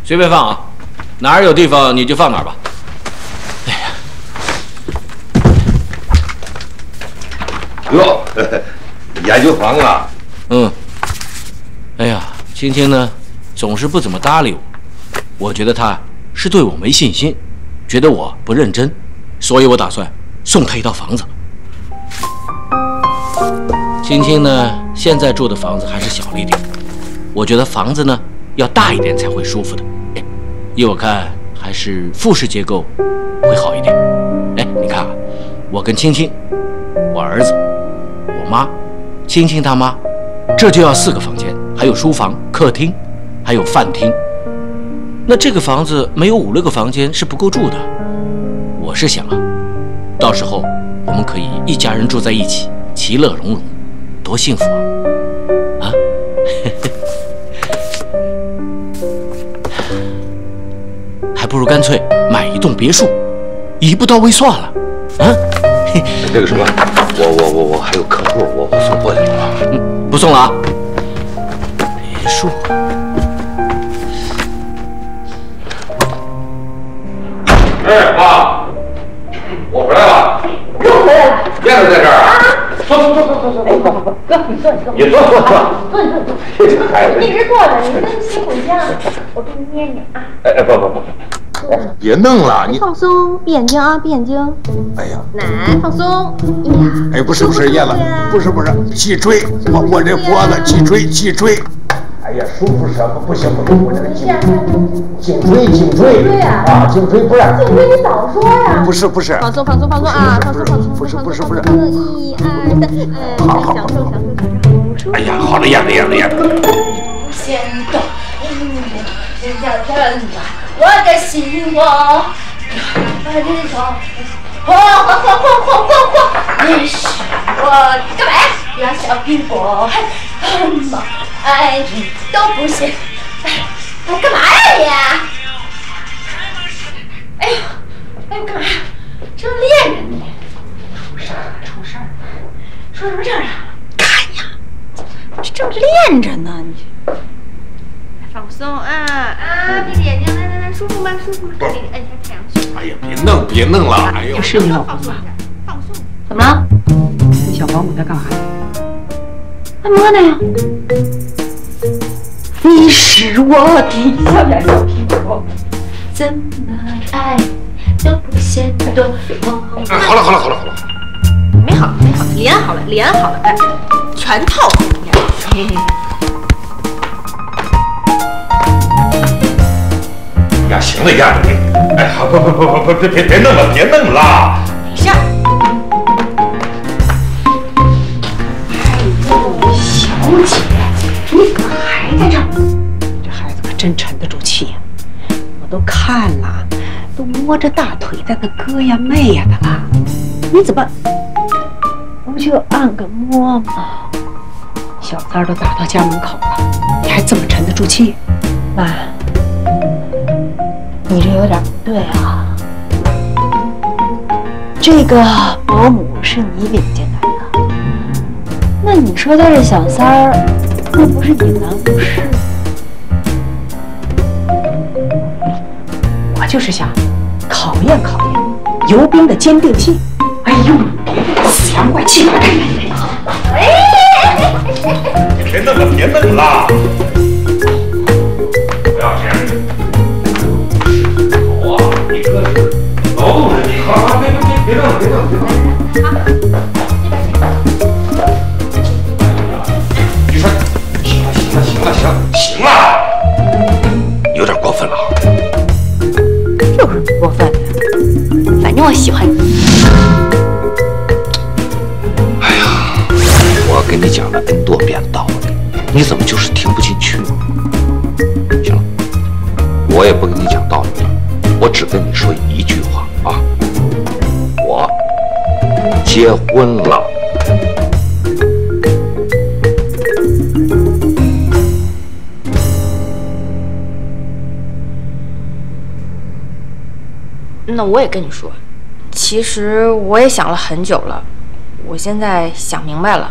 随便放啊，哪儿有地方你就放哪儿吧。哎呀，哟，研究房啊？ 嗯。哎呀，青青呢，总是不怎么搭理我，我觉得她是对我没信心，觉得我不认真，所以我打算送她一套房子。青青呢，现在住的房子还是小了一点，我觉得房子呢要大一点才会舒服的。依我看，还是复式结构会好一点。哎，你看啊，我跟青青，我儿子，我妈，青青他妈，这就要4个房间，还有书房、客厅，还有饭厅。那这个房子没有5、6个房间是不够住的。我是想啊，到时候我们可以一家人住在一起，其乐融融，多幸福啊！啊，还不如干脆买一栋别墅，一步到位算了。啊， 那个什么，我还有客户，我送过去了。 不送了啊。别墅。 哎，妈，我回来了。 又回来了。 燕子在这儿啊？坐。 哥，你坐。 你坐。这孩子， 一直坐着，你真辛苦一样。我给你捏捏啊。 哎，不，别弄了，你放松，闭眼睛啊，闭眼睛。 哎呀， 来，放松。哎呀， 哎，不是燕子，不是，脊椎，我这脖子脊椎。哎呀，舒服什么？不行，我这个颈椎对呀， 啊，颈椎不是。 颈椎你早说呀。 不是。 放松啊，放松。 不是。 1、2、3， 好。 享受。 哎呀，好了，燕子。 先动，先叫阵吧，我的心窝，你说，你是我干嘛呀？呀，小苹果，怎么爱你都不行，干嘛呀你？哎呦，干嘛？这练着你，出事儿了，说什么事儿啊？看呀，这正练着呢，你。放松啊，闭着眼睛，来，舒服吗？给你摁一下太阳穴。 哎呀，别弄了，哎呦， 是你老公吧？ 放松。 怎么了？那小保姆在干嘛呀？ 按摩呢呀。你是我的小苹果，怎么爱都不嫌多。 好了。 没好，脸好了，哎，全套功夫。 呀，行了，燕子，哎，好，不，别弄了。 等一下。哎呦，小姐，你怎么还在这儿？ 这孩子可真沉得住气呀！我都看了，都摸着大腿在那哥呀妹呀的了，你怎么不就按个摩吗？小三都打到家门口了，你还这么沉得住气？妈。你这有点不对啊！这个保姆是你领进来的，那你说他是小三儿，那不是引狼入室？我就是想考验游兵的坚定性。哎呦，死阳怪气！ 别弄了，不要这样。你可是劳动人民，好，别弄了。你说，行了，有点过分了。 有什么过分的？反正我喜欢你。 哎呀，我跟你讲了 N 多遍道理，你怎么就是听不进去呢？行了，我也不跟你讲道理了。我只跟你说一句话啊，我结婚了。 那我也跟你说，其实我也想了很久了，我现在想明白了。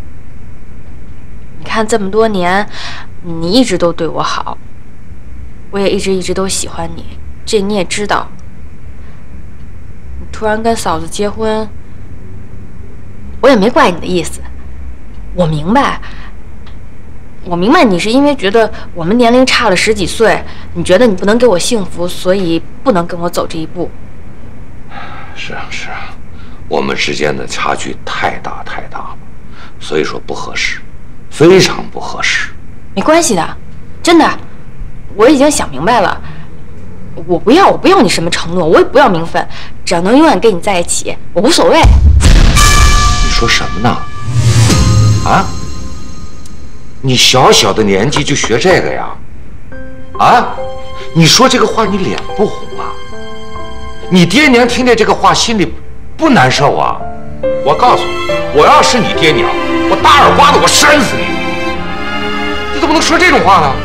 你看这么多年，你一直都对我好， 我也一直都喜欢你，这你也知道。你突然跟嫂子结婚，我也没怪你的意思。我明白你是因为觉得我们年龄差了10几岁，你觉得你不能给我幸福，所以不能跟我走这一步。 是啊，我们之间的差距太大了，所以说不合适，非常不合适。 没关系的，真的，我已经想明白了。我不要你什么承诺，我也不要名分，只要能永远跟你在一起，我无所谓。 你说什么呢？啊？你小小的年纪就学这个呀？啊？你说这个话你脸不红啊？你爹娘听见这个话心里不难受啊？我告诉你，我要是你爹娘，我大耳刮子我扇死你！你怎么能说这种话呢？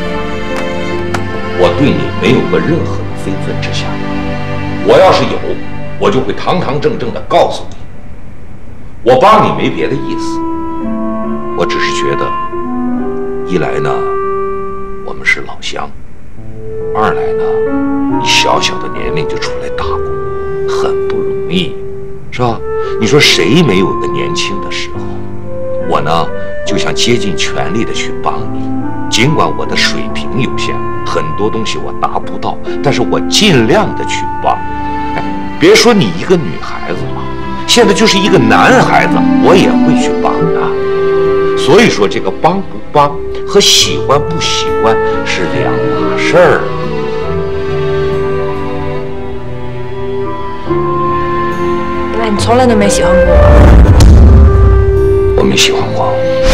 我对你没有过任何的非分之想，我要是有，我就会堂堂正正的告诉你。我帮你没别的意思，我只是觉得，一来呢，我们是老乡；二来呢，你小小的年龄就出来打工，很不容易，是吧？你说谁没有个年轻的时候？我呢，就想竭尽全力的去帮你，尽管我的水平有限，很多东西我达不到，但是我尽量的去帮。哎，别说你一个女孩子了，现在就是一个男孩子，我也会去帮的。所以说，这个帮不帮和喜欢不喜欢是两码事儿。 那你从来都没喜欢过我？ 我没喜欢过，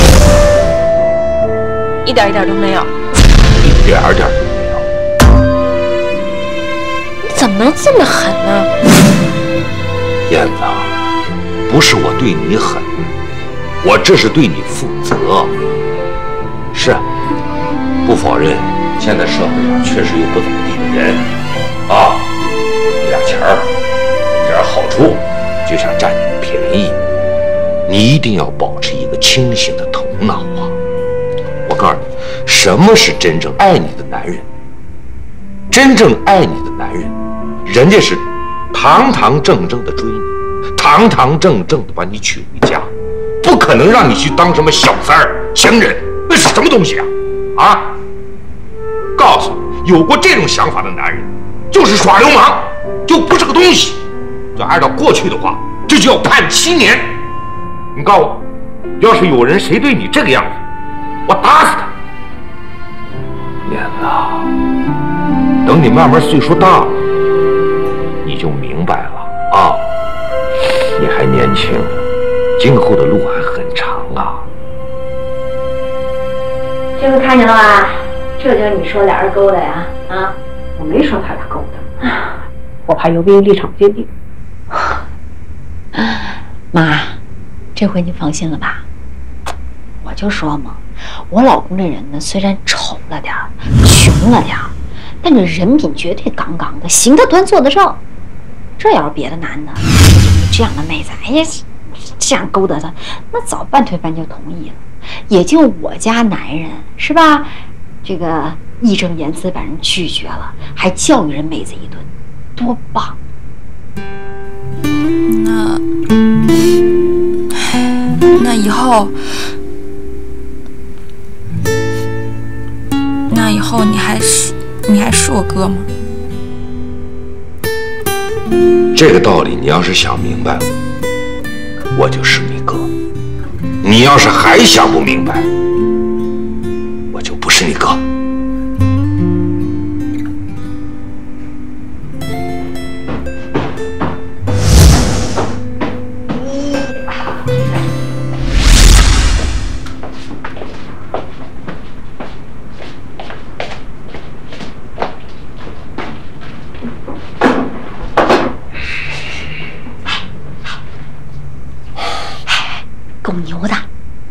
一点都没有， 一点都没有。 你怎么能这么狠呢？ 燕子，不是我对你狠，我这是对你负责。是，不否认，现在社会上确实有不怎么地的人，啊，有点钱儿，有点好处，就想占你的便宜。你一定要保持一个清醒的头脑啊！我告诉你，什么是真正爱你的男人？真正爱你的男人，人家是堂堂正正的追你，堂堂正正的把你娶回家，不可能让你去当什么小三儿、情人，那是什么东西啊？啊！告诉你，有过这种想法的男人，就是耍流氓，就不是个东西。要按照过去的话，这就要判7年。你告诉我，要是有人谁对你这个样子，我打死他。燕子，等你慢慢岁数大了，你就明白了啊！你还年轻，今后的路还很长啊。 这回看见了吧？这就是你说俩人勾搭呀？啊，我没说他俩勾搭，我怕尤斌立场坚定。妈，这回你放心了吧？我就说嘛，我老公这人呢，虽然丑了点儿，穷了点儿，但这人品绝对杠杠的，行得端坐得正。这要是别的男的，这样的妹子，哎呀，这样勾搭他，那早半推半就同意了。也就我家男人是吧？这个义正言辞把人拒绝了，还教育人妹子一顿，多棒！ 那以后你还是我哥吗？ 这个道理你要是想明白了，我就是你哥；你要是还想不明白，我就不是你哥。 够牛的，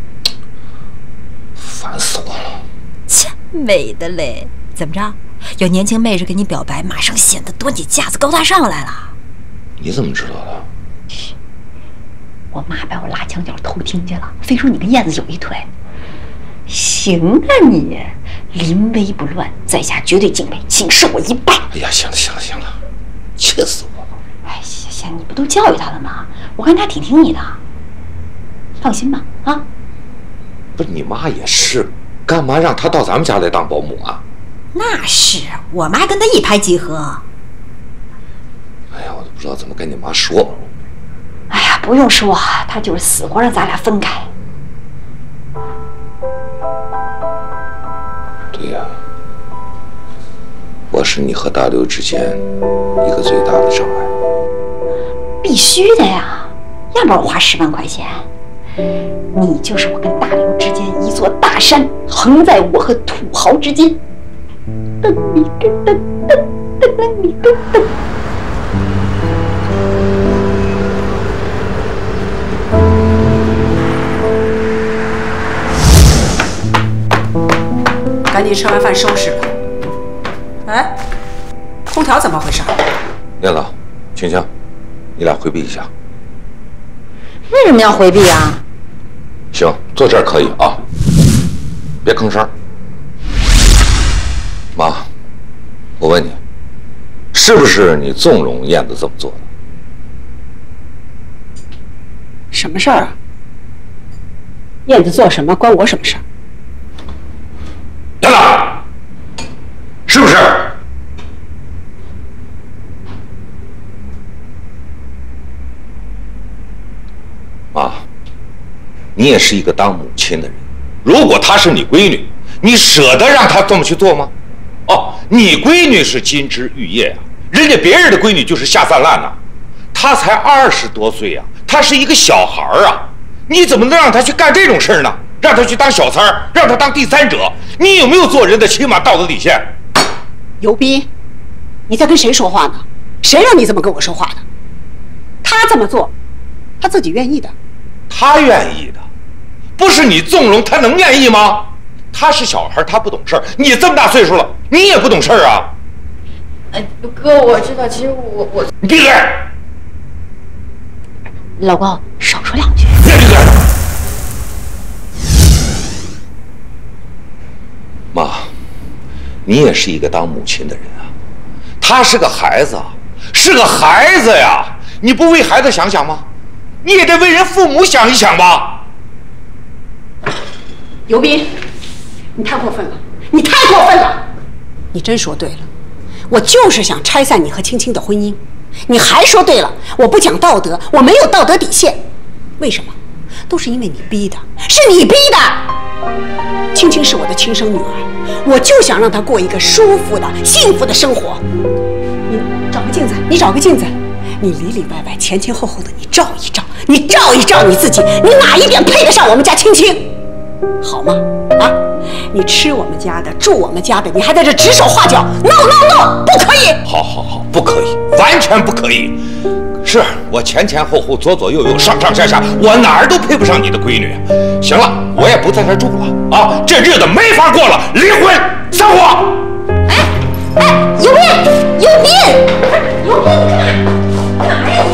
烦死我了！ 切，美的嘞！怎么着？有年轻妹子跟你表白，马上显得多你架子高大上来了。 你怎么知道的？ 我妈把我拉墙角偷听去了，非说你跟燕子有一腿。行啊你， 临危不乱，在下绝对敬佩，请受我一拜。 哎呀，行了，气死我了！ 哎，行，你不都教育他了吗？我看他挺听你的，放心吧，啊。 不是你妈也是，干嘛让她到咱们家来当保姆啊？ 那是我妈跟他一拍即合。 哎呀，我都不知道怎么跟你妈说。 哎呀，不用说，他就是死活让咱俩分开。 对呀，我是你和大刘之间一个最大的障碍。 必须的呀，要不然我花10万块钱。你就是我跟大刘之间一座大山，横在我和土豪之间。噔你噔噔噔噔你噔噔。赶紧吃完饭收拾吧。哎，空调怎么回事？ 燕子，青青，你俩回避一下。 为什么要回避啊？ 行，坐这儿可以啊，别吭声。妈，我问你，是不是你纵容燕子这么做的？ 什么事儿啊？燕子做什么关我什么事儿？ 燕子，是不是？妈，你也是一个当母亲的人，如果她是你闺女，你舍得让她这么去做吗？哦，你闺女是金枝玉叶啊，人家别人的闺女就是下三滥呐。她才20多岁呀，她是一个小孩啊，你怎么能让她去干这种事呢？让她去当小三儿，让她当第三者，你有没有做人的起码道德底线？ 尤斌，你在跟谁说话呢？谁让你这么跟我说话的？他这么做，他自己愿意的。 他愿意的，不是你纵容，他能愿意吗？他是小孩，他不懂事儿。你这么大岁数了，你也不懂事儿啊！ 哥，我知道，其实我你闭嘴！ 老公，少说2句。 别闭嘴！妈，你也是一个当母亲的人啊，他是个孩子，是个孩子呀，你不为孩子想想吗？你也得为人父母想一想吧。 尤斌，你太过分了，你太过分了！你真说对了，我就是想拆散你和青青的婚姻。你还说对了，我不讲道德，我没有道德底线。为什么？都是因为你逼的，是你逼的。青青是我的亲生女儿，我就想让她过一个舒服的、幸福的生活。你找个镜子，你找个镜子，你里里外外、前前后后的，你照一照，你照一照你自己，你哪一点配得上我们家青青？好吗？啊，你吃我们家的，住我们家的，你还在这指手画脚 ，no no no， 不可以！ 好，不可以，完全不可以。是我前前后后、左左右右、上上下下，我哪儿都配不上你的闺女。行了，我也不在这住了啊，这日子没法过了，离婚散伙。 尤斌，你干嘛呀？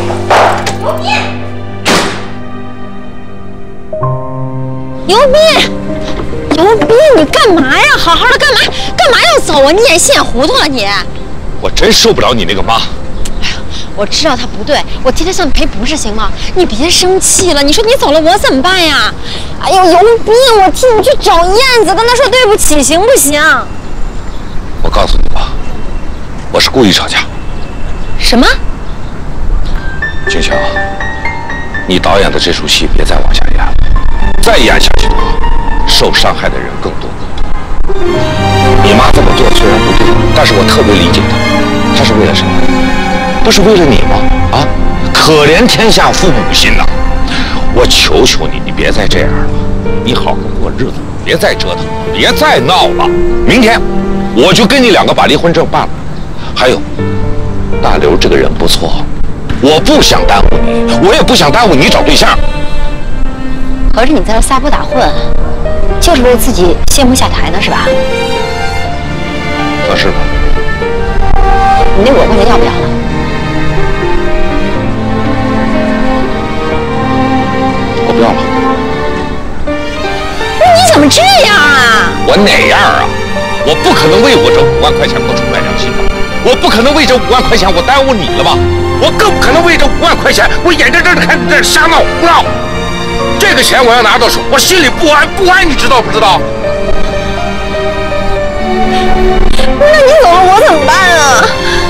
尤斌，你干嘛呀？好好的干嘛要走啊？你眼线糊涂了你！ 我真受不了你那个妈。 我知道他不对，我替他向你赔不是行吗？你别生气了，你说你走了我怎么办呀？哎呦，尤斌，我替你去找燕子，跟他说对不起，行不行？ 我告诉你吧，我是故意吵架。 什么？ 青青，你导演的这出戏别再往下演了，再演下去的话，受伤害的人更多。你妈这么做虽然不对，但是我特别理解她，她是为了什么？不是为了你吗？啊，可怜天下父母心呐！我求求你，你别再这样了，你好好过日子，别再折腾了，别再闹了。明天我就跟你2个把离婚证办了。还有，大刘这个人不错，我不想耽误你，我也不想耽误你找对象。 合着你在这撒泼打混，就是为自己谢幕下台呢，是吧？ 算是吧。 你那5万块钱要不要了？ 我不要了。 你怎么这样啊？ 我哪样啊？ 我不可能为我这5万块钱我出卖良心吧？我不可能为这5万块钱我耽误你了吧？我更不可能为这5万块钱我眼睁睁的看你这瞎闹胡闹。这个钱我要拿到手，我心里不安，你知道不知道？ 那你走了我怎么办啊？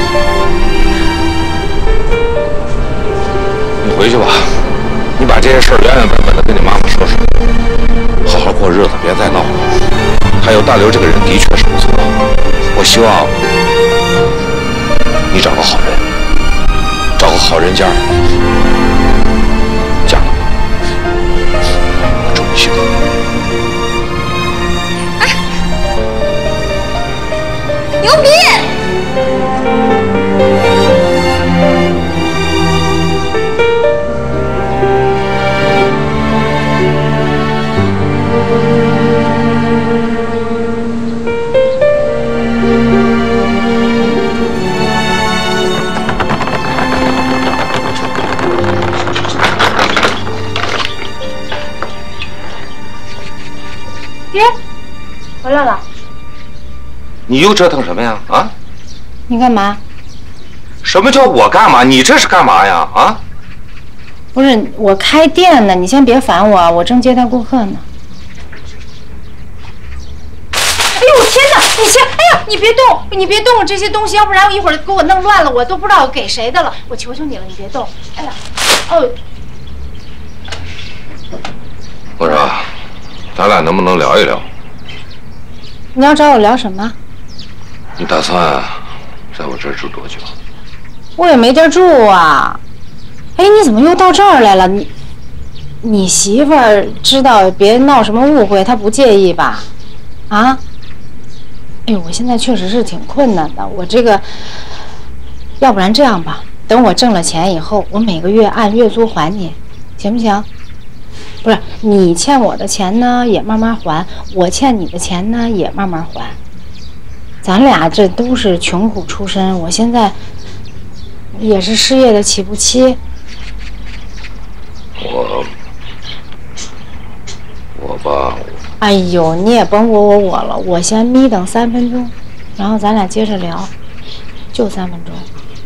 你回去吧，你把这些事儿原原本本的跟你妈妈说说，好好过日子，别再闹了。还有大刘这个人的确是不错，我希望你找个好人，找个好人家嫁了，我祝你幸福。 牛逼！ 爹，回来了。 你又折腾什么呀？啊？ 你干嘛？ 什么叫我干嘛？你这是干嘛呀？啊？ 不是我开店呢，你先别烦我，我正接待顾客呢。哎呦天哪！你先，哎呀，你别动，你别动这些东西，要不然我一会儿给我弄乱了，我都不知道给谁的了。我求求你了，你别动。哎呀，哦。 我说，咱俩能不能聊一聊？ 你要找我聊什么？ 你打算在我这儿住多久？ 我也没地儿住啊。哎，你怎么又到这儿来了？你媳妇儿知道别闹什么误会，她不介意吧？啊？哎呦，我现在确实是挺困难的。我这个，要不然这样吧，等我挣了钱以后，我每个月按月租还你，行不行？不是，你欠我的钱呢也慢慢还，我欠你的钱呢也慢慢还。咱俩这都是穷苦出身，我现在也是失业的起步期。 我吧。 哎呦，你也甭我了，我先眯等3分钟，然后咱俩接着聊，就3分钟。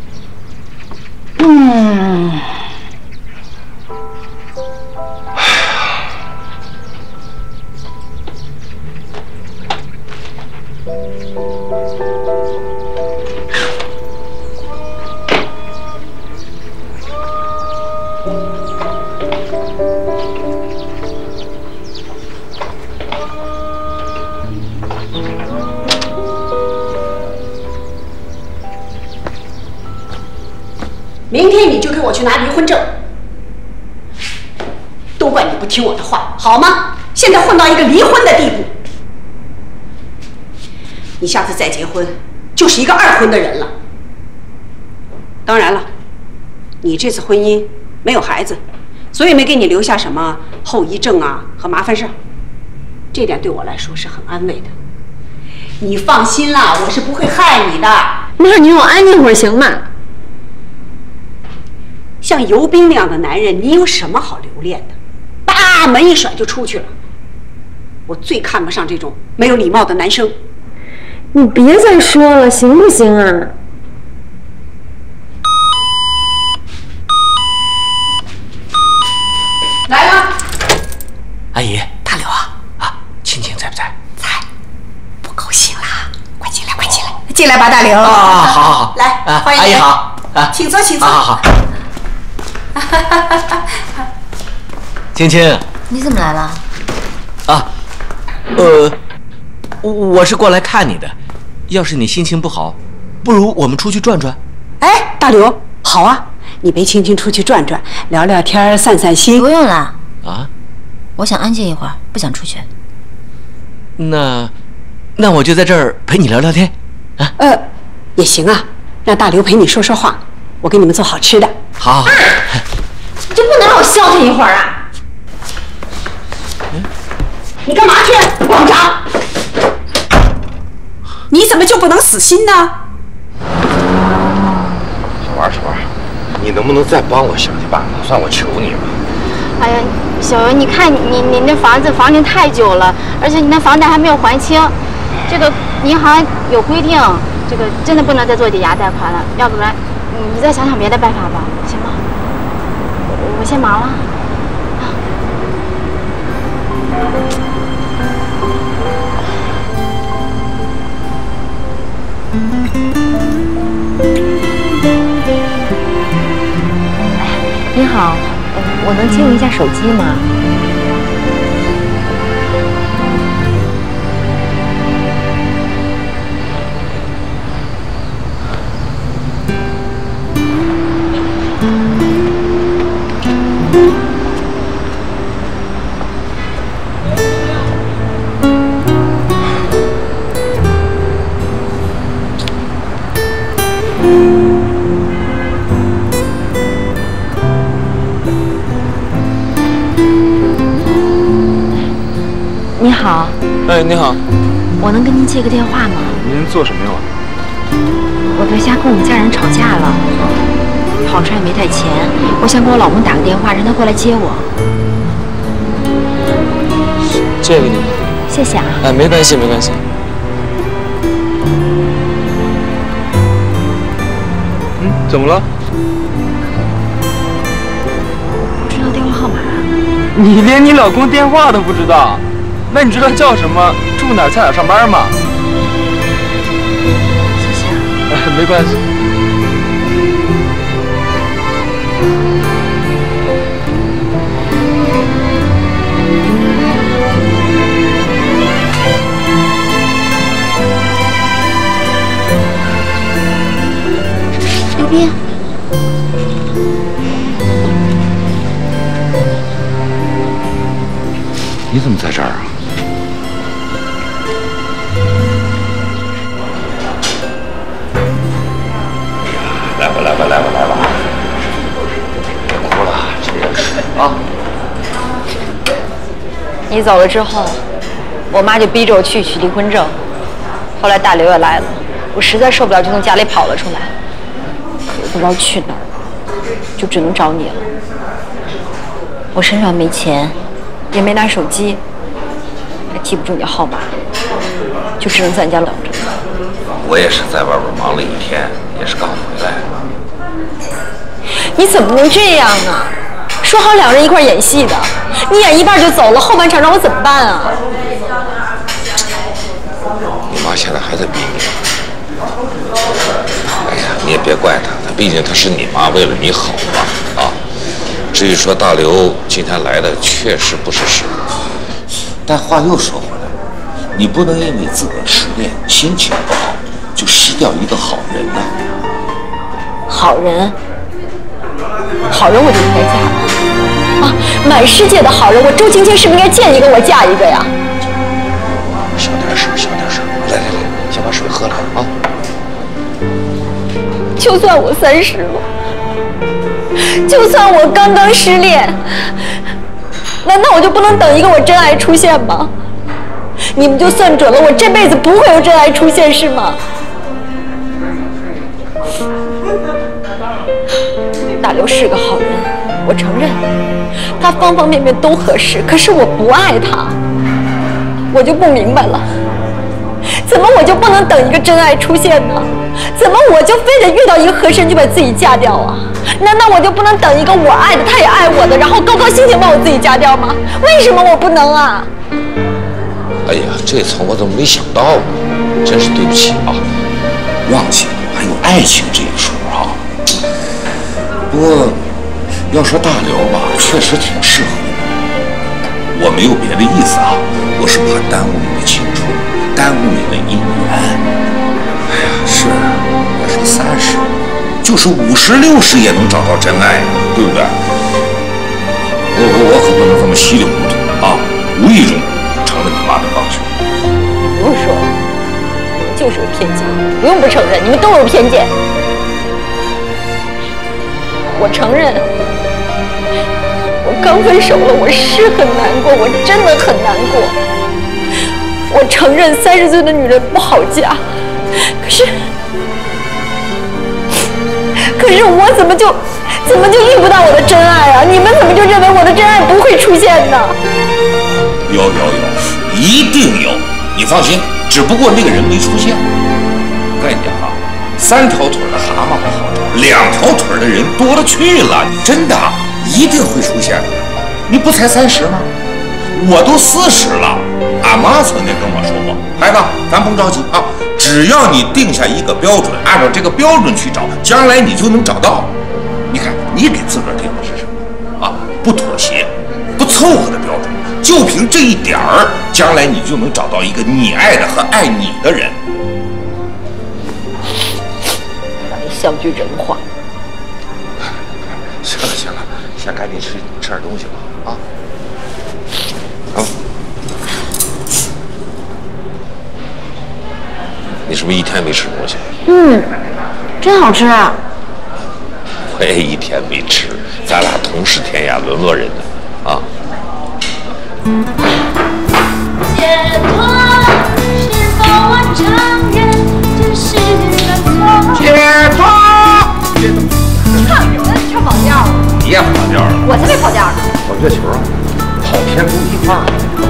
明天你就给我去拿离婚证，都怪你不听我的话，好吗？现在混到一个离婚的地步，你下次再结婚就是一个2婚的人了。当然了，你这次婚姻没有孩子，所以没给你留下什么后遗症啊和麻烦事儿，这点对我来说是很安慰的。你放心啦，我是不会害你的。 妈，你让我安静会儿行吗？ 像尤斌那样的男人，你有什么好留恋的？大门一甩就出去了。我最看不上这种没有礼貌的男生。 你别再说了，行不行啊？ 来了， 阿姨，大刘啊，青青在不在？ 在，不高兴啦，快进来，快进来，进来吧，大刘。 好， 来，欢迎阿姨好， 请坐，请坐。 好。青青， 你怎么来了？ 我是过来看你的。要是你心情不好，不如我们出去转转。 哎，大刘，好啊，你陪青青出去转转，聊聊天，散散心。 不用了啊， 我想安静一会儿，不想出去。 那我就在这儿陪你聊聊天。 也行啊，让大刘陪你说说话，我给你们做好吃的。 好。 你就不能让我消停一会儿啊？ 你干嘛去，王长？你怎么就不能死心呢？ 小娃，你能不能再帮我想想办法？算我求你了。 哎呀，小文，你看你那房子房龄太久了，而且你那房贷还没有还清。 这个银行有规定，这个真的不能再做抵押贷款了，要不然你再想想别的办法吧，行吗？我先忙了。你好，我能借用一下手机吗？你好， 哎，你好， 我能跟您借个电话吗？ 您做什么用啊？ 我在家跟我们家人吵架了，跑车也没带钱，我想给我老公打个电话，让他过来接我。 借给你。 谢谢啊。 哎，没关系，没关系。怎么了？ 不知道电话号码啊？ 你连你老公电话都不知道？那你知道叫什么、住哪儿、在哪儿上班吗？ 谢谢啊。 哎，没关系。 刘斌， 你怎么在这儿啊？来吧，来吧，来吧，来吧！别哭了，这个是啊。 你走了之后，我妈就逼着我去取离婚证。后来大刘也来了，我实在受不了，就从家里跑了出来。也不知道去哪儿了，就只能找你了。我身上没钱，也没拿手机，还记不住你号码，就只能在你家等着。 我也是在外边忙了一天，也是刚回来。 你怎么能这样呢？说好两人一块演戏的，你演一半就走了，后半场让我怎么办啊？ 你妈现在还在逼你。哎呀，你也别怪她，毕竟她是你妈，为了你好嘛，啊。至于说大刘今天来的确实不是事，但话又说回来，你不能因为自个儿失恋心情不好，就失掉一个好人呐。 好人，好人我就应该嫁了啊！满世界的好人，我周青青是不是应该见一个我嫁一个呀？ 小点声，小点声，来来来，先把水喝了啊！ 就算我30了，就算我刚刚失恋，难道我就不能等一个我真爱出现吗？你们就算准了我这辈子不会有真爱出现是吗？大刘是个好人，我承认，他方方面面都合适，可是我不爱他，我就不明白了，怎么我就不能等一个真爱出现呢？怎么我就非得遇到一个合适人就把自己嫁掉啊？难道我就不能等一个我爱的，他也爱我的，然后高高兴兴把我自己嫁掉吗？为什么我不能啊？ 哎呀，这层我怎么没想到呢？真是对不起啊！忘记了还有爱情这一说啊。不过要说大刘吧，确实挺适合的。我没有别的意思啊，我是怕耽误你的青春，耽误你的姻缘。哎呀，是，别说30，就是50、60也能找到真爱呀，对不对？我可不能这么稀里糊涂啊，无意中成了你妈的帮凶。 不用说，你们就是有偏见，不用不承认，你们都有偏见。我承认，我刚分手了，我是很难过，我真的很难过。我承认30岁的女人不好嫁，可是我怎么就遇不到我的真爱啊？你们怎么就认为我的真爱不会出现呢？ 有，一定有，你放心， 只不过那个人没出现。我跟你讲啊，3条腿的蛤蟆不好找，2条腿的人多了去了，真的一定会出现的。你不才30吗？我都40了。俺妈曾经跟我说过，孩子，咱甭着急啊，只要你定下一个标准，按照这个标准去找，将来你就能找到。你看，你给自个儿定的是什么啊？不妥协、不凑合的标准，就凭这一点儿，将来你就能找到一个你爱的和爱你的人。 像句人话。 行了行了，先赶紧吃点东西吧啊！啊！你是不是一天没吃东西？ 真好吃啊！ 我也一天没吃，咱俩同是天涯沦落人呢啊！ 解脱是否我承认这是个错？ 解脱！ 唱什么？唱跑调？ 你也跑调了？ 我才没跑调呢！ 跑月球啊，跑天宫一块儿。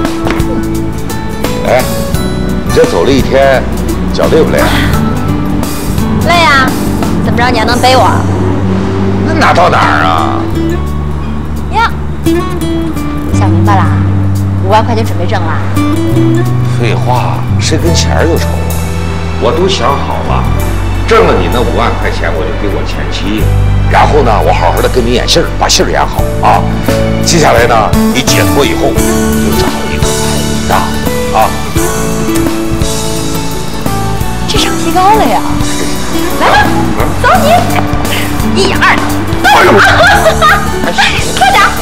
哎，你这走了一天，脚累不累啊？ 累呀！怎么着？你还能背我？ 那哪到哪儿啊？ 呀，想明白了，5万块钱准备挣了。 废话，谁跟钱儿有仇啊？我都想好了，挣了你那5万块钱，我就给我前妻，然后呢，我好好的跟你演戏儿，把戏儿演好啊。接下来呢，你解脱以后，就找一个爱你的啊。 智商提高了呀！来吧，走你！1、2，动手！快点！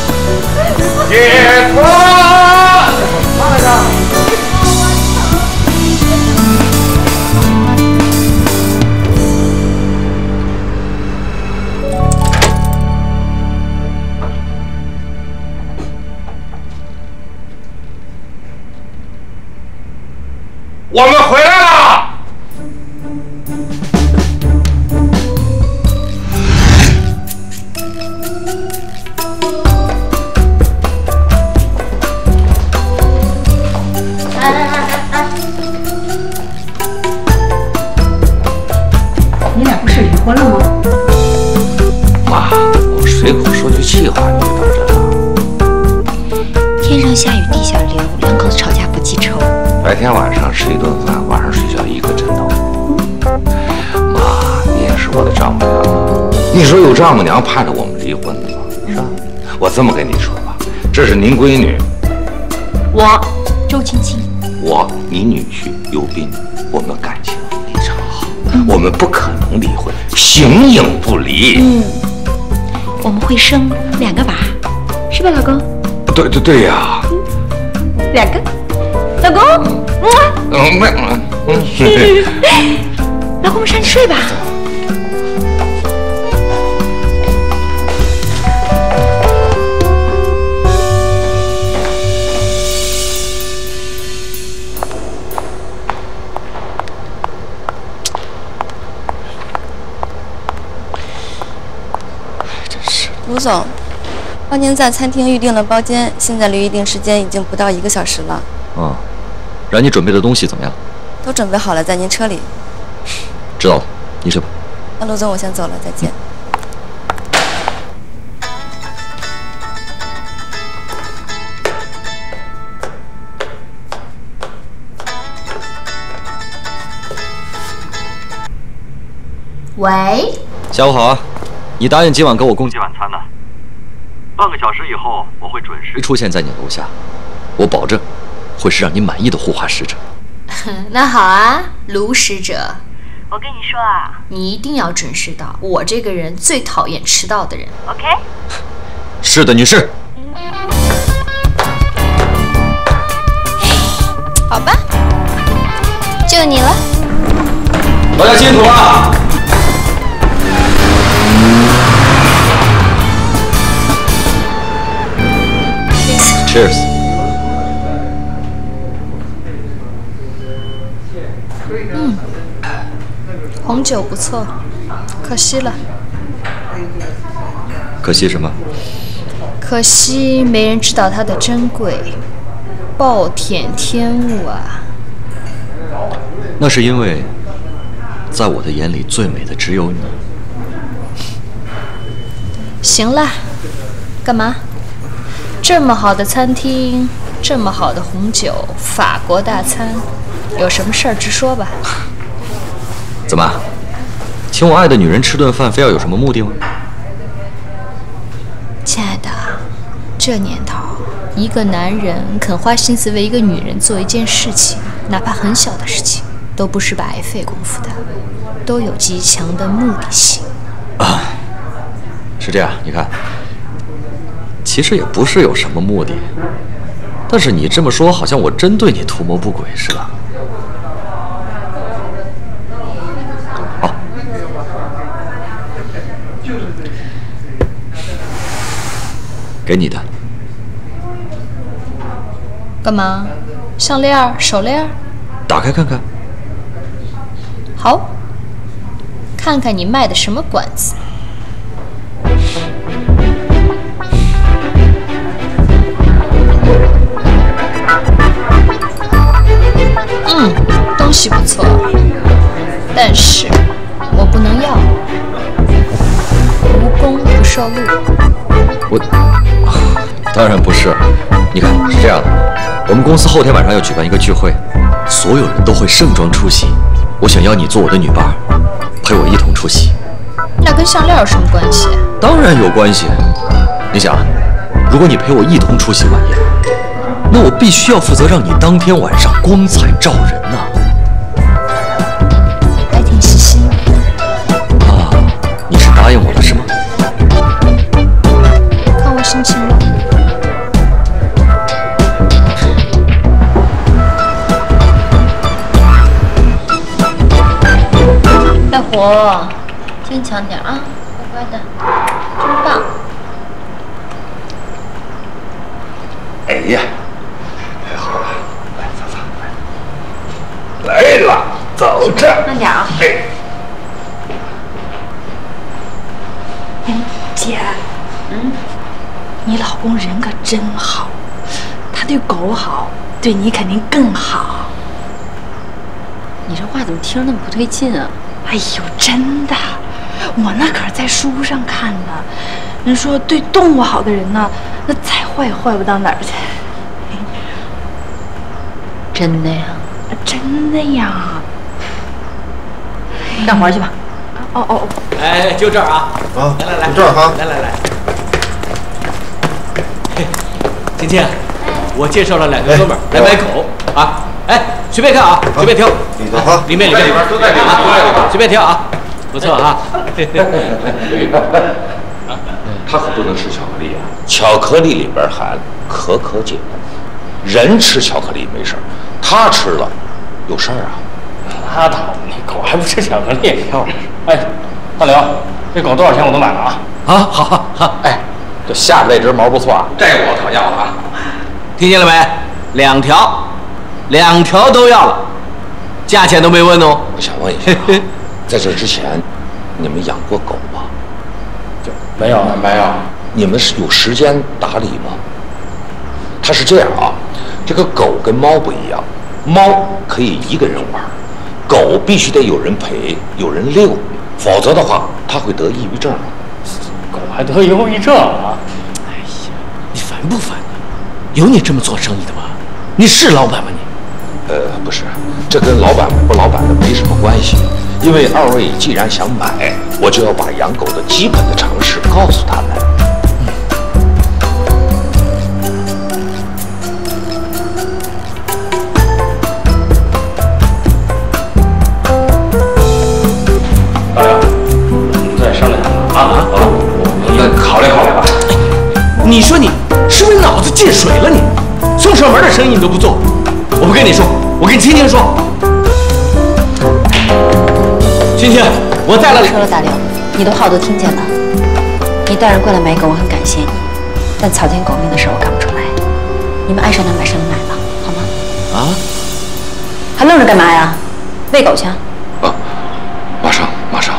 解脱！上来着。我们回来了。 你俩不是离婚了吗？ 妈，我随口说句气话，你就当真了？ 天上下雨地下流，2口子吵架不记仇。 白天晚上吃一顿饭，晚上睡觉一个枕头。妈，你也是我的丈母娘，你说有丈母娘盼着我们离婚的吗？是吧？我这么跟你说吧，这是您闺女， 我周青青， 我你女婿尤斌，我们感情非常好，我们不可能离婚，形影不离。 我们会生2个娃，是吧，老公？ 对呀。 2个，老公，老公，我们上去睡吧。 真是。 卢总，帮您在餐厅预定了包间，现在离预定时间已经不到1个小时了。 让你准备的东西怎么样？ 都准备好了，在您车里。 知道了，你睡吧。 那卢总，我先走了，再见。 喂， 下午好啊，你答应今晚给我供给晚餐的。半个小时以后，我会准时出现在你楼下，我保证会是让你满意的护花使者。 那好啊，卢使者，我跟你说啊，你一定要准时到。我这个人最讨厌迟到的人。OK？ 是的，女士。 好吧，就你了。 大家辛苦了。Cheers。 红酒不错，可惜了。 可惜什么？ 可惜没人知道它的珍贵，暴殄天物啊！ 那是因为，在我的眼里，最美的只有你。 行了，干嘛？这么好的餐厅，这么好的红酒，法国大餐，有什么事儿直说吧。 怎么，请我爱的女人吃顿饭，非要有什么目的吗？ 亲爱的，这年头，一个男人肯花心思为一个女人做一件事情，哪怕很小的事情，都不是白费功夫的，都有极强的目的性。 啊，是这样，你看，其实也不是有什么目的，但是你这么说，好像我真对你图谋不轨似的。好，给你的。 干嘛？项链、手链？ 打开看看。 好，看看你卖的什么关子。东西不错，但是我不能要，无功不受禄。 当然不是，你看是这样的，我们公司后天晚上要举办一个聚会，所有人都会盛装出席，我想邀你做我的女伴，陪我一同出席。 那跟项链有什么关系？ 当然有关系。你想，如果你陪我一同出席晚宴，那我必须要负责让你当天晚上光彩照人呐。 还挺细心。 啊，你是答应我了是吗？ 看我心情吧。大伙，坚强点啊，乖乖的，真棒。 哎呀，太好了，来，走，来了，走着， 慢点啊。 哎， 姐，你老公人可真好，他对狗好，对你肯定更好。 你这话怎么听着那么不对劲啊？ 哎呦，真的，我那可是在书上看的。人说对动物好的人呢，那再坏也坏不到哪儿去。 真的呀？ 真的呀。 干活去吧。 哦。 哎，就这儿啊！ 啊， 来， 就这儿哈。 来。嘿，青青，我介绍了2个哥们儿来买狗啊！哎，随便看啊，随便挑。 里头哈， 里面都在里边啊， 随便挑啊，不错哈。 他可不能吃巧克力啊！巧克力里边含可可碱，人吃巧克力没事儿，他吃了有事儿啊！ 拉倒，你狗还不吃巧克力？哎，大刘，这狗多少钱我都买了啊！ 啊，好， 哎，这下边这只毛不错啊，这个我可要了啊！ 听见了没？2条都要了，价钱都没问哦。 我想问一下啊，在这之前，你们养过狗吗？ 没有。 你们是有时间打理吗？它是这样啊，这个狗跟猫不一样，猫可以一个人玩，狗必须得有人陪，有人遛，否则的话它会得抑郁症。 狗还得忧郁症啊？ 哎呀，你烦不烦啊？有你这么做生意的吗？你是老板吗你？ 不是，这跟老板不老板的没什么关系。因为2位既然想买，我就要把养狗的基本的常识告诉他们。 大刘，我们再商量商量啊！好了， 我们考虑吧。 你说你是不是脑子进水了你？送上门的生意你都不做，我不跟你说，我跟青青说。青青，我带了。 说了，大刘，你的话我都听见了。你带人过来买狗，我很感谢你，但草菅狗命的事我干不出来。你们爱上哪买什么买吧，好吗？ 啊？ 还愣着干嘛呀？喂狗去。 啊，马上。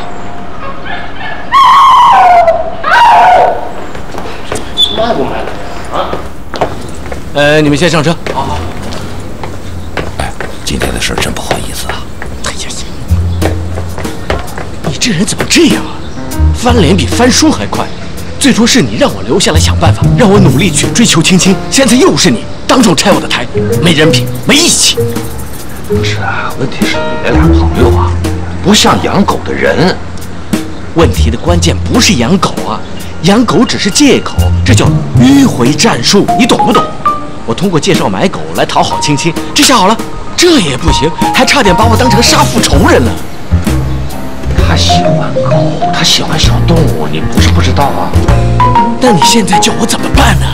卖不买啊？ 你们先上车。好。 今天的事真不好意思啊。 哎呀呀，你这人怎么这样啊？翻脸比翻书还快。最初是你让我留下来想办法，让我努力去追求青青，现在又是你当众拆我的台，没人品，没义气。 不是啊，问题是你那俩朋友啊，不像养狗的人。 问题的关键不是养狗啊，养狗只是借口，这叫迂回战术，你懂不懂？我通过介绍买狗来讨好青青，这下好了，这也不行，还差点把我当成杀父仇人了。 他喜欢狗，他喜欢小动物，你不是不知道啊。 那你现在叫我怎么办呢？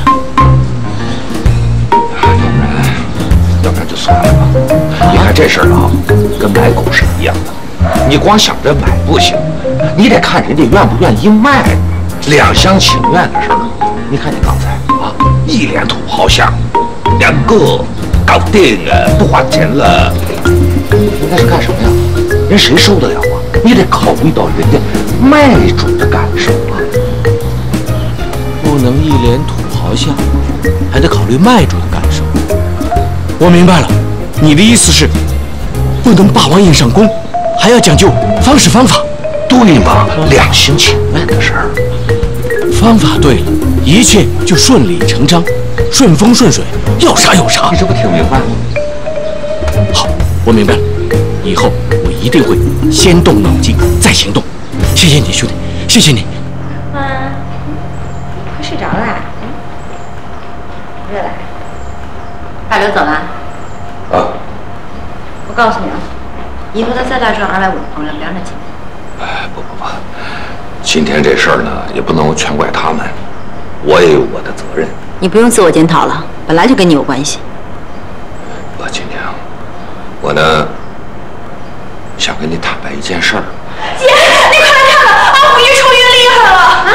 要不然就算了吧。你看这事儿啊，跟买狗是一样的，你光想着买不行，你得看人家愿不愿意卖，两厢情愿的事儿。你看你刚才啊，一脸土豪相，2个搞定了，不花钱了，那是干什么呀？人谁受得了啊？你得考虑到人家卖主的感受啊。 不能一脸土豪相，还得考虑卖主的感受。我明白了，你的意思是，不能霸王硬上弓，还要讲究方式方法。 对嘛，两厢情愿的事儿。 方法对了，一切就顺理成章，顺风顺水，要啥有啥。 你这不听明白吗？ 好，我明白了，以后我一定会先动脑筋再行动。谢谢你，兄弟，谢谢你。 妈，快睡着了啊？热了。大刘走了。 啊。 我告诉你啊，以后他再来这250朋友，不要那钱。 哎，不，今天这事儿呢，也不能全怪他们，我也有我的责任。 你不用自我检讨了，本来就跟你有关系。 今天啊，我呢想跟你坦白一件事儿。 姐，你快来看看，阿虎越抽越厉害了啊！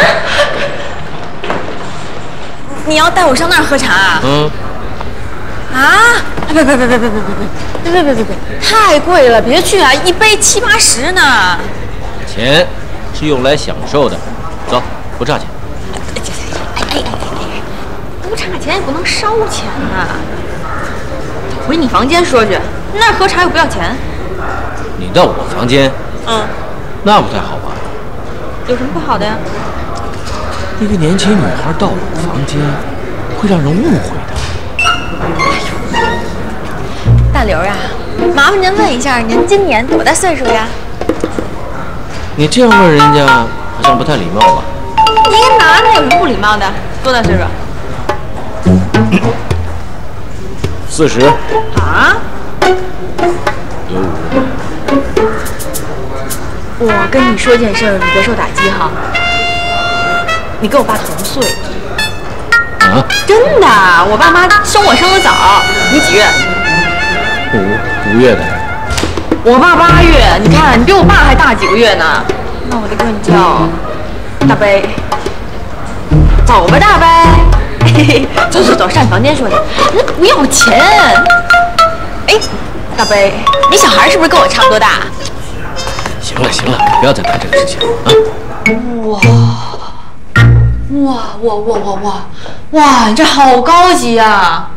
你要带我上那儿喝茶啊？啊！别，太贵了，别去啊！一杯70、80呢。 钱是用来享受的，走，不差钱。 不差钱也不能烧钱呐。回你房间说去，那儿喝茶又不要钱。 你到我房间，那不太好吧？ 有什么不好的呀？ 一个年轻女孩到我房间，会让人误会的。 大刘啊，麻烦您问一下，您今年多大岁数呀？ 你这样问人家，好像不太礼貌吧？ 一个男的有什么不礼貌的？多大岁数 ？40。 啊？ 有5。 我跟你说件事，你别受打击哈。你跟我爸同岁。 啊？ 真的，我爸妈生我生得早。你几月 ？5月的。 我爸8月，你看你比我爸还大几个月呢。那我得管你叫大杯。走吧，大杯。走，上你房间说去。那不要钱。哎，大杯，你小孩是不是跟我差不多大？ 行了，不要再谈这个事情了啊！ 哇，你这好高级啊！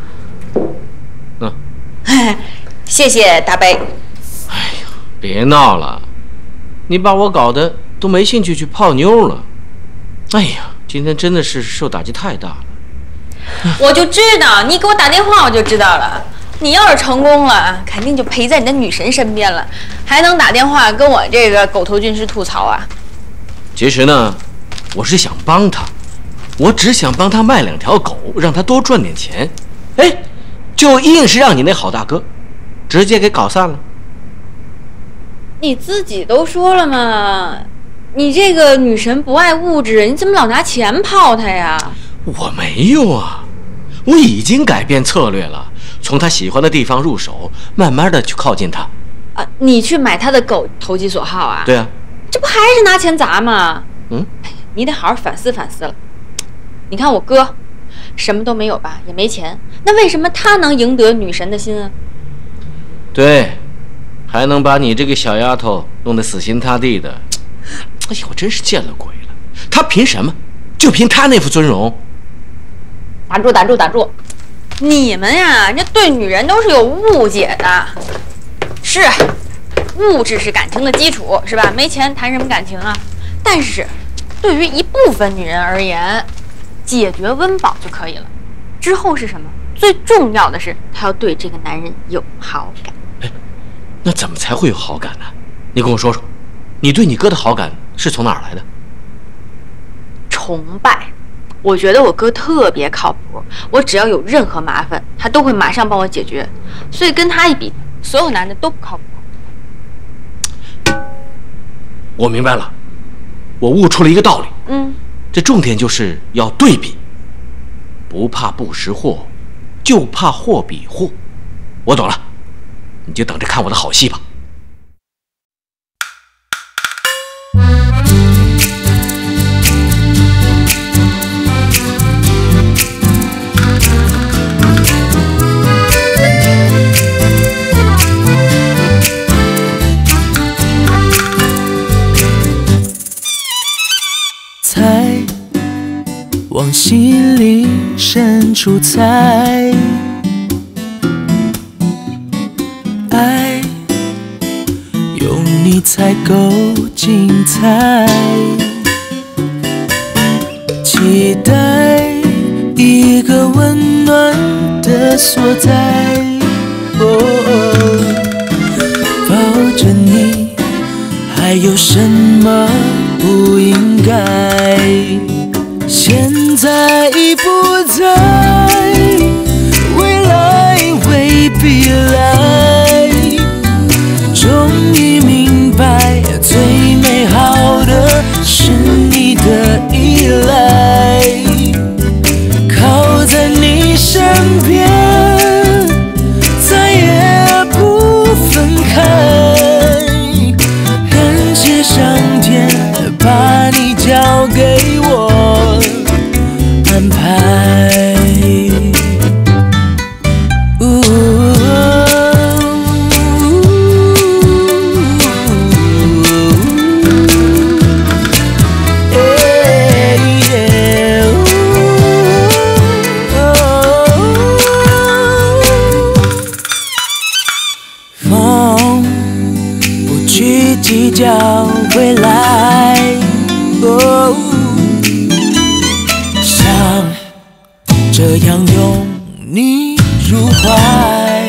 谢谢大杯。 哎呀，别闹了，你把我搞得都没兴趣去泡妞了。哎呀，今天真的是受打击太大了。 我就知道，你给我打电话我就知道了。你要是成功了，肯定就陪在你的女神身边了，还能打电话跟我这个狗头军师吐槽啊。 其实呢，我是想帮他，我只想帮他卖2条狗，让他多赚点钱。哎，就硬是让你那好大哥直接给搞散了。 你自己都说了嘛，你这个女神不爱物质，你怎么老拿钱泡她呀？ 我没有啊，我已经改变策略了，从他喜欢的地方入手，慢慢的去靠近他。 啊，你去买他的狗投其所好啊？ 对啊， 这不还是拿钱砸吗？你得好好反思反思了。你看我哥，什么都没有吧，也没钱，那为什么他能赢得女神的心啊？ 对，还能把你这个小丫头弄得死心塌地的。哎呀，我真是见了鬼了！他凭什么？就凭他那副尊容？ 打住！你们呀，这对女人都是有误解的。 是，物质是感情的基础，是吧？没钱谈什么感情啊？但是，对于一部分女人而言，解决温饱就可以了。之后是什么？最重要的是，她要对这个男人有好感。 哎，那怎么才会有好感呢？你跟我说说，你对你哥的好感是从哪儿来的？ 崇拜。我觉得我哥特别靠谱，我只要有任何麻烦，他都会马上帮我解决。所以跟他一比，所有男的都不靠谱。 我明白了，我悟出了一个道理。这重点就是要对比，不怕不识货，就怕货比货。我懂了，你就等着看我的好戏吧。 往心里深处猜，爱有你才够精彩，期待一个温暖的所在，抱着你还有什么不应该？现在已不在，未来未必来。终于明白，最美好的是你的依赖。靠在你身边，再也不分开。感谢上天把你交给我。安排，风不去计较未来。这样拥你入怀，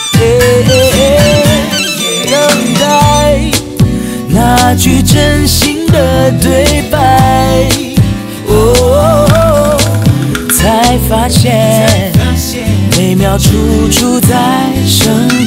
等待那句真心的对白，才发现美妙处处在生